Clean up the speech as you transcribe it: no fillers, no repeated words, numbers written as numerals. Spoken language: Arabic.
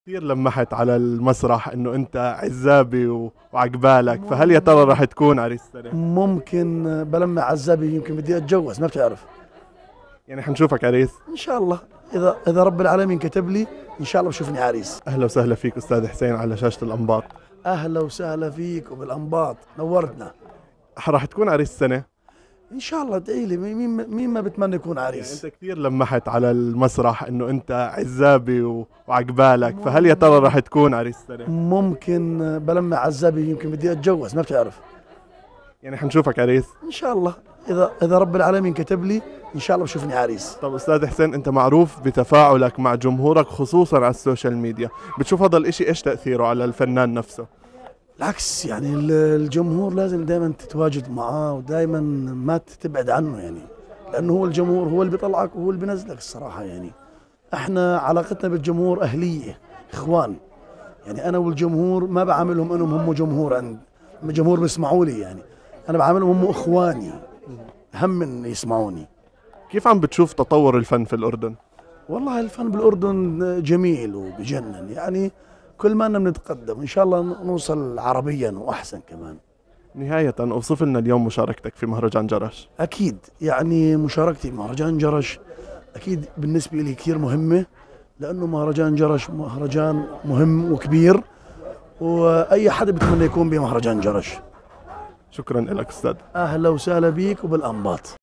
كثير لمحت على المسرح انه انت عزابي وعقبالك، فهل يا ترى رح تكون عريس السنة؟ ممكن بلمع عزابي، يمكن بدي اتجوز، ما بتعرف. يعني حنشوفك عريس. ان شاء الله، اذا رب العالمين كتب لي ان شاء الله بشوفني عريس. اهلا وسهلا فيك استاذ حسين على شاشة الانباط. اهلا وسهلا فيك وبالانباط، نورتنا. رح تكون عريس السنة؟ ان شاء الله ادعي لي، مين ما بتمنى يكون يعني عريس. انت كثير لمحت على المسرح انه انت عزابي وعقبالك، فهل يا ترى رح تكون عريس السنة؟ ممكن بلمع عزابي، يمكن بدي اتجوز، ما بتعرف. يعني حنشوفك عريس. ان شاء الله، اذا رب العالمين كتب لي ان شاء الله بشوفني عريس. طب استاذ حسين، انت معروف بتفاعلك مع جمهورك خصوصا على السوشيال ميديا، بتشوف هذا الاشي ايش تأثيره على الفنان نفسه؟ العكس، يعني الجمهور لازم دائما تتواجد معاه، ودائما ما تبعد عنه، يعني لانه هو الجمهور هو اللي بيطلعك وهو اللي بينزلك الصراحه. يعني احنا علاقتنا بالجمهور اهليه، اخوان. يعني انا والجمهور ما بعاملهم انهم هم جمهور، عند جمهور بيسمعوا لي، يعني انا بعاملهم هم اخواني، اهم من يسمعوني. كيف عم بتشوف تطور الفن في الأردن؟ والله الفن بالاردن جميل وبجنن، يعني كل ما بنتقدم ان شاء الله نوصل عربيا واحسن كمان. نهاية أوصف لنا اليوم مشاركتك في مهرجان جرش. أكيد يعني مشاركتي بمهرجان جرش أكيد بالنسبة لي كثير مهمة، لأنه مهرجان جرش مهرجان مهم وكبير، وأي حدا بيتمنى يكون بمهرجان جرش. شكرا لك أستاذ. أهلا وسهلا بيك وبالأنباط.